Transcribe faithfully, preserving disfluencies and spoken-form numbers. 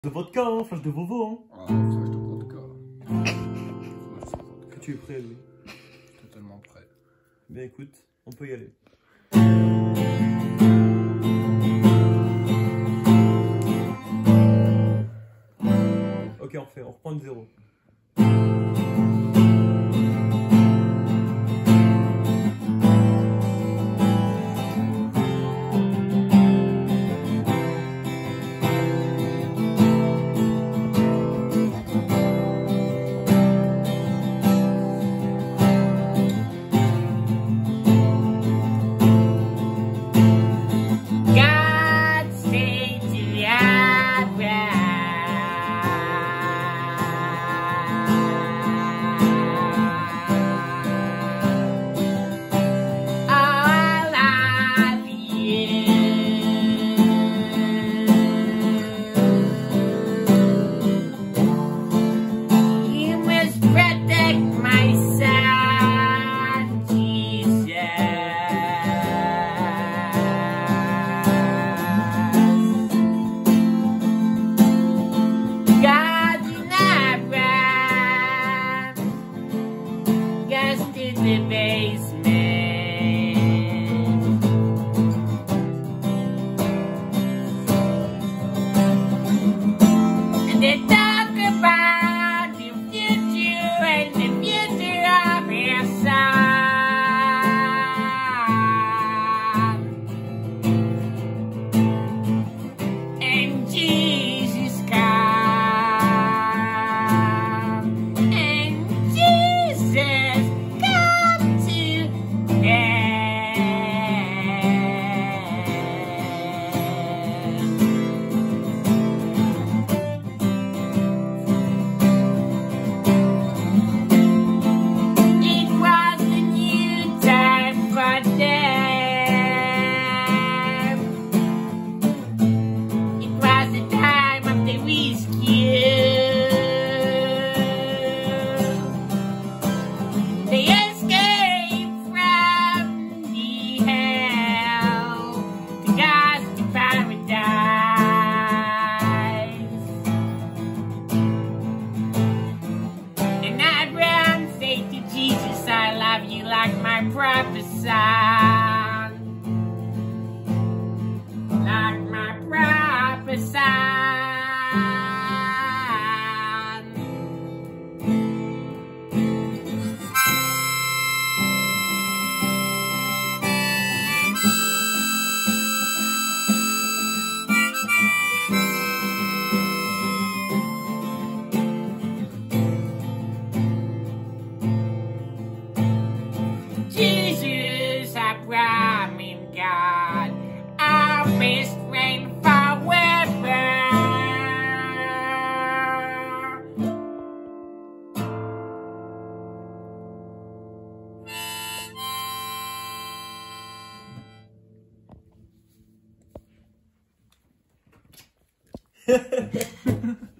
De vodka, hein, flash de Vovo, hein. Ah, flash de vodka. Flash de vodka. Que tu es prêt, Louis? Totalement prêt. Ben écoute, on peut y aller. Ok, on refait, on reprend de zéro. The basement, and they talk about the future and the future of your son, and Jesus come, and Jesus like my proper son, like my proper son. Jesus, I promise God, our best friend forever. Ha ha ha.